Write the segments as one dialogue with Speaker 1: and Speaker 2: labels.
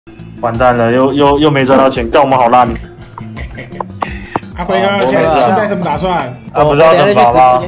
Speaker 1: 完蛋了，又没赚到钱，但我们好烂。
Speaker 2: 阿辉哥，现在什么打算？
Speaker 1: 啊，不是要惩罚吗？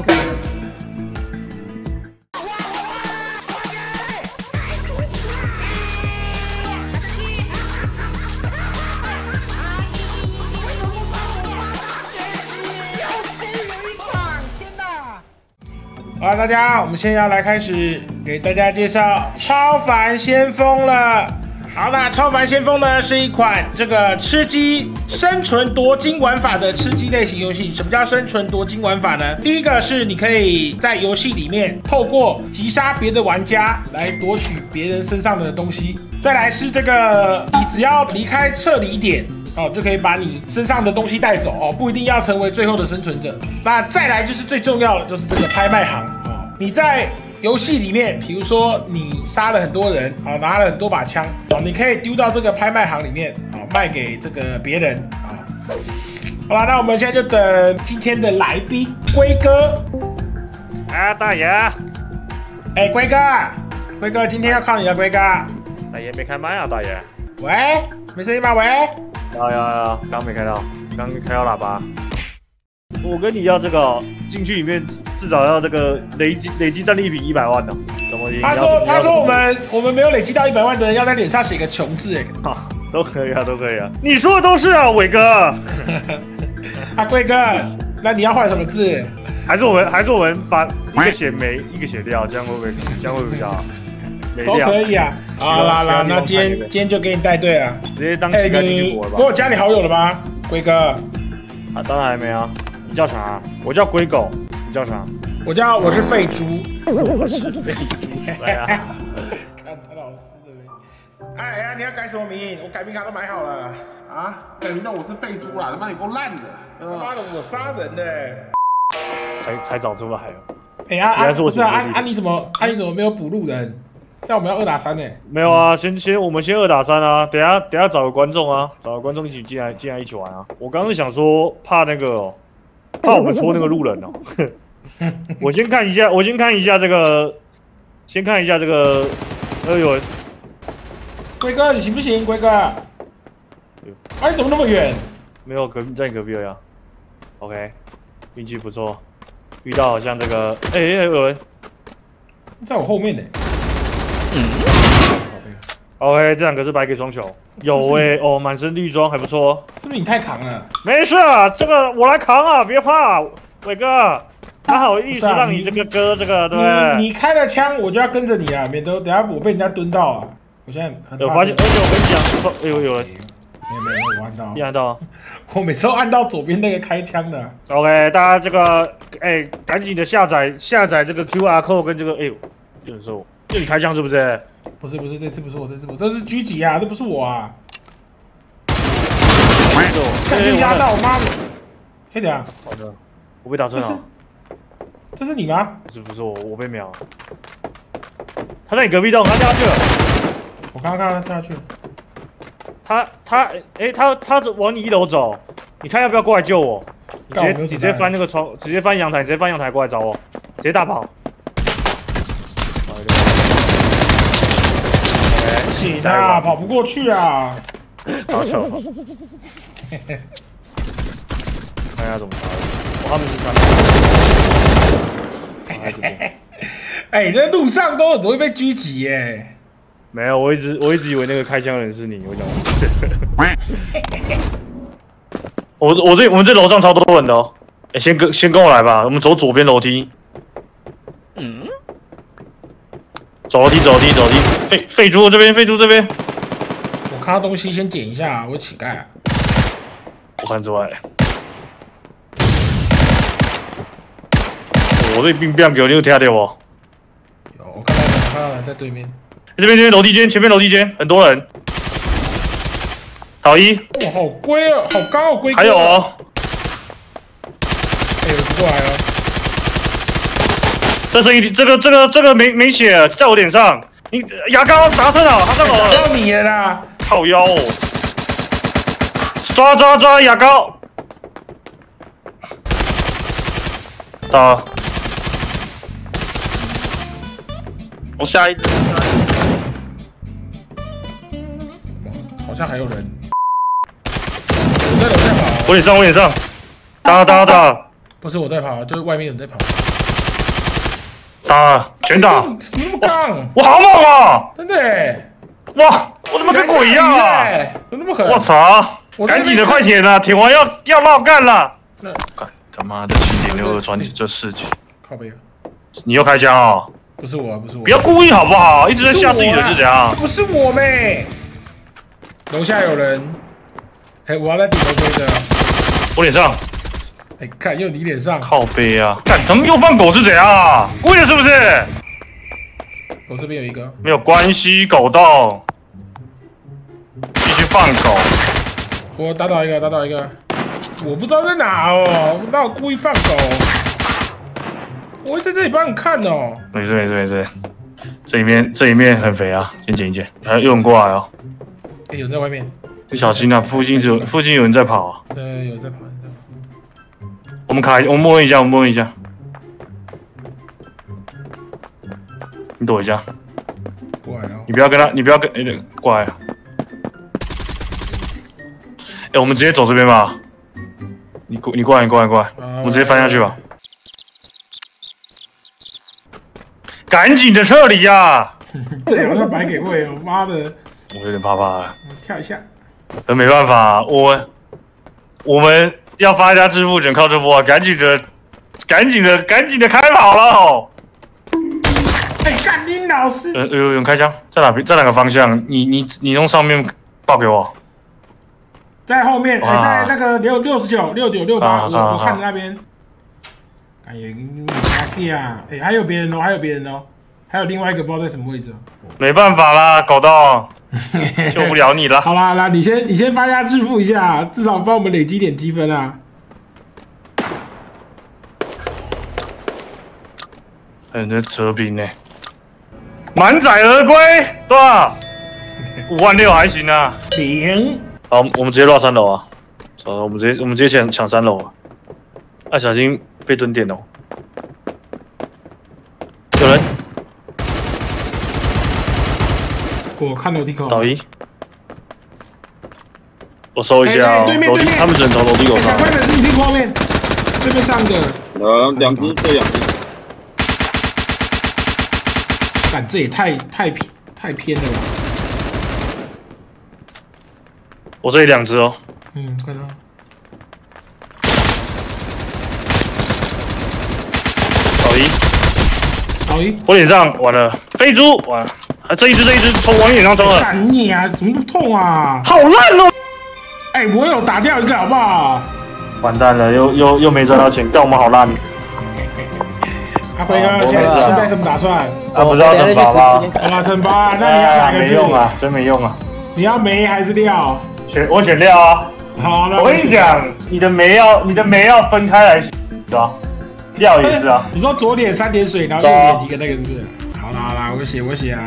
Speaker 2: 好了，大家，我们现在要来开始给大家介绍超凡先锋了。好，那超凡先锋呢是一款这个吃鸡生存夺金玩法的吃鸡类型游戏。什么叫生存夺金玩法呢？第一个是你可以在游戏里面透过击杀别的玩家来夺取别人身上的东西。再来是这个，你只要离开撤离点。哦，就可以把你身上的东西带走哦，不一定要成为最后的生存者。那再来就是最重要的，就是这个拍卖行哦。你在游戏里面，比如说你杀了很多人啊，拿了很多把枪哦，你可以丢到这个拍卖行里面啊，卖给这个别人啊。好了，那我们现在就等今天的来宾龟哥。
Speaker 3: 啊，大爷！
Speaker 2: 哎，龟哥，今天要靠你了，龟哥。
Speaker 3: 大爷没开麦啊，大爷。
Speaker 2: 喂，没声音吗？喂。
Speaker 3: 要，刚没开到，刚开到喇叭。我跟你要这个进去里面至少要这个累积战利品100万呢，什么意思？
Speaker 2: 他说我们没有累积到100万的人要在脸上写个穷字哎。
Speaker 3: 好，都可以啊。你说的都是啊，伟哥。
Speaker 2: 啊，贵哥，那你要换什么字？
Speaker 3: 还是我们把一个写没，一个写掉，这样会不会比较好？
Speaker 2: 都可以啊。好啦，那今天就给你带队了，
Speaker 3: 直接当乞丐进去活了吧。
Speaker 2: 给我加你好友了吗，龟哥？
Speaker 3: 啊，当然还没啊。你叫啥？我叫龟狗。你叫啥？
Speaker 2: 我是废猪。
Speaker 3: 我是废猪。来啊！
Speaker 2: 看他老师的嘞。哎，你要改什么名？我改名卡都买好了。啊？改名到我是废猪啦！他妈你够烂的！他妈的，我杀人的。
Speaker 3: 才找出来了。
Speaker 2: 哎呀，不是啊，你怎么没有补路人？这样我们要2打3呢？
Speaker 3: 没有啊，我们先2打3啊，等下找个观众啊，找个观众一起进来一起玩啊。我刚刚是想说怕我们戳那个路人哦。我先看一下这个，哎呦，
Speaker 2: 龟哥你行不行？龟哥，哎你怎么那么远？
Speaker 3: 没有在你隔壁呀。OK， 运气不错，遇到好像这个，有人
Speaker 2: 在我后面呢。
Speaker 3: OK， 这2个是白给双球，有哦，满身绿装还不错。
Speaker 2: 是不是你太扛了？
Speaker 3: 没事啊，这个我来扛啊，别怕，伟哥，还好意思让你这个割这个，对不对？
Speaker 2: 你开了枪，我就要跟着你啊，免得等下我被人家蹲到啊。我现在很
Speaker 3: 有发现，而且我跟你讲，有人，
Speaker 2: 没有按到，
Speaker 3: 你按到，
Speaker 2: 我每次都按到左边那个开枪的。
Speaker 3: OK， 大家这个，赶紧的下载这个 QR code 跟这个，有人说就你开枪是不是？
Speaker 2: 不是，这次不是我，这是狙击啊，这不是我啊。被压到，妈的！黑点啊！
Speaker 3: 好的，我被打穿了。
Speaker 2: 这是你吗？
Speaker 3: 不是我被秒了。他在你隔壁洞，他掉下去了。
Speaker 2: 我刚刚看到他掉下去了。
Speaker 3: 他往你1楼走，你看要不要过来救我？你直接翻那个窗，直接翻阳台过来找我，直接大跑。
Speaker 2: 不行啊，跑不过去啊！
Speaker 3: 好巧。看一下怎么打的，他们是
Speaker 2: 哎，这路上都很容易被狙击耶。
Speaker 3: 没有，我一直以为那个开枪的人是你，我讲。我们这楼上超多人的哦。先跟我来吧，我们走左边楼梯。走楼梯，废猪这边。
Speaker 2: 我看到东西先捡一下，我乞丐啊。
Speaker 3: 我看出来了。我这兵变给我，你有听到不？有，
Speaker 2: 我看到人在对面。
Speaker 3: 这边楼梯间，前面楼梯间很多人。倒一。
Speaker 2: 哇，好龟啊，好高哦，龟哥。
Speaker 3: 还有哦。
Speaker 2: 有人过来了。
Speaker 3: 这个没血，在我脸上。你牙膏砸thân了，他上楼了。
Speaker 2: 打到你了啦！
Speaker 3: 靠腰哦。抓牙膏。打。我下一只。
Speaker 2: 好像还有人。我在楼下跑。
Speaker 3: 我脸上，我脸上，打！
Speaker 2: 不是我在跑，就是外面有人在跑。
Speaker 3: 打，全打！
Speaker 2: 怎么那么杠？
Speaker 3: 我好猛啊！
Speaker 2: 真的欸。
Speaker 3: 哇，我他妈跟鬼一样啊！
Speaker 2: 怎么那么狠？
Speaker 3: 我操！赶紧的，快点啊！铁王要绕干了！干他妈的7.62传这4级，
Speaker 2: 靠背。
Speaker 3: 你又开枪啊？
Speaker 2: 不是我，不是我。
Speaker 3: 不要故意好不好？一直在吓自己人是怎样？
Speaker 2: 不是我妹。楼下有人。哎，我要在顶楼追着。
Speaker 3: 我脸上。
Speaker 2: 哎，看又你脸上。
Speaker 3: 靠背啊！干他们又放狗是怎样啊？故意的是不是？
Speaker 2: 我这边有一个。
Speaker 3: 没有关系，狗洞。继续放狗。
Speaker 2: 我打倒一个。我不知道在哪哦，我哪有故意放狗？我会在这里帮你看哦。
Speaker 3: 没事。这一面很肥啊，先捡一捡。还有人过来哦。
Speaker 2: 哎，有人在外面。
Speaker 3: 你小心啊，附近有人在跑啊。
Speaker 2: 对，有人在跑。
Speaker 3: 我们摸一下。你躲一下。
Speaker 2: 过来哦。
Speaker 3: 你不要跟过来。哎，我们直接走这边吧。你过来，我们直接翻下去吧。赶紧的撤离呀！
Speaker 2: 这好像白给位哦，妈的！
Speaker 3: 我有点怕了。
Speaker 2: 跳一下。
Speaker 3: 可没办法，我们要发家致富，只能靠这波啊！赶紧的开跑了！
Speaker 2: 哎，干你老师！
Speaker 3: 有人开枪，在哪个方向？你从上面报给我。
Speaker 2: 在后面，在那个6968，我看着那边。哎呀，你啊！哎，还有别人哦，还有另外一个不知道在什么位置。
Speaker 3: 没办法啦，狗洞，救不了你了。
Speaker 2: 好啦，你先发家致富一下，至少帮我们累积点积分啊。
Speaker 3: 还有这车兵呢，满载而归，对吧？56000还行啊。
Speaker 2: 0。
Speaker 3: 好，我们直接落3楼啊！走，我们直接抢3楼啊！啊，小心被蹲点哦。有人。
Speaker 2: 我看楼梯口。
Speaker 3: 倒一。我收一下哦。
Speaker 2: 对面，
Speaker 3: 他们只能从楼梯口上。
Speaker 2: 快点，是你屁股后面，这边上个。
Speaker 4: 2只，这2只。
Speaker 2: 干，这也太偏了吧！
Speaker 3: 我这里2只哦。
Speaker 2: 看到。倒一。
Speaker 3: 我脸上完了，飞猪完了，这一只从我脸上冲了。
Speaker 2: 干你啊！怎么那么痛啊？
Speaker 3: 好烂哦！
Speaker 2: 哎，我有打掉一个，好不好？
Speaker 1: 完蛋了，又没赚到钱，但我们好烂。
Speaker 2: 阿辉哥，现在什么打算？
Speaker 1: 不知道惩罚吗？
Speaker 2: 惩罚，那你要哪个字？
Speaker 1: 没用啊，真没用啊！
Speaker 2: 你要梅还是料？
Speaker 1: 我选料啊！
Speaker 2: 好了，
Speaker 1: 我跟你讲，你的梅要分开来，是吧？料也是啊。
Speaker 2: 你说左脸3点水，然后右脸一个那个是不是？好啦，我写啊。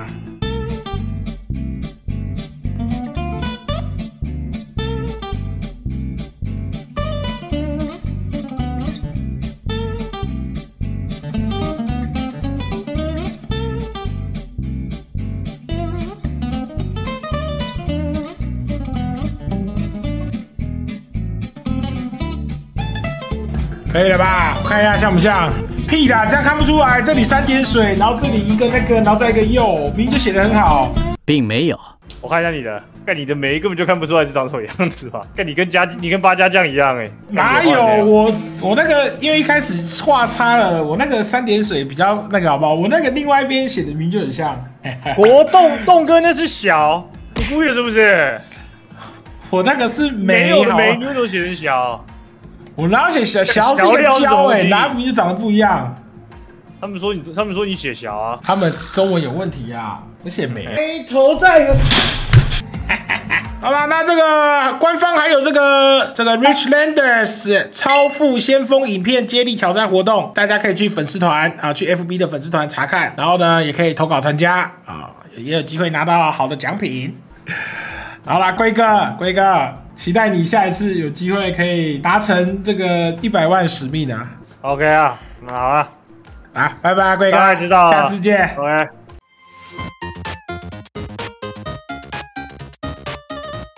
Speaker 2: 可以了吧？我看一下像不像？屁啦，这样看不出来。这里3点水，然后这里一个那个，然后再一个右，明明就写得很好，
Speaker 5: 并没有。
Speaker 3: 我看一下你的，看你的眉根本就看不出来是长什么样子吧？看你跟八家将一样哎。
Speaker 2: 哪有我那个，因为一开始画差了，我那个3点水比较那个好不好？我那个另外一边写的明明就很像。
Speaker 3: 国栋哥那是小，你故意的是不是？
Speaker 2: 我那个是
Speaker 3: 没有的眉，你为什么写成小？
Speaker 2: 我哪有写小是一个胶哎，哪名字长得不一样？
Speaker 3: 他们说你写小啊，
Speaker 2: 他们中文有问题啊，我写没。头在。好了，那这个官方还有这个 Richlanders 超富先锋影片接力挑战活动，大家可以去粉丝团啊，去 FB 的粉丝团查看，然后呢也可以投稿参加啊，也有机会拿到好的奖品。好啦，龟哥，期待你下一次有机会可以达成这个100万使命啊。
Speaker 3: OK 啊，那好了，
Speaker 2: 拜拜，龟哥，
Speaker 3: 大家知道，
Speaker 2: 下次见。
Speaker 3: OK。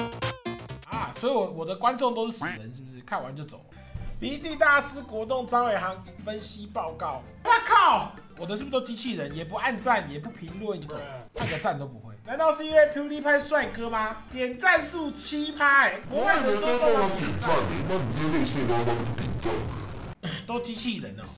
Speaker 2: 所以我的观众都是死人，是不是？看完就走。迷弟大师国栋张伟航分析报告。我靠，我的是不是都机器人？也不按赞，也不评论，按个赞都不会。难道是因为 PewDiePie 帅哥吗？点赞数7%，国外人都帮忙点赞，那你这类似的帮忙评价，都机器人哦。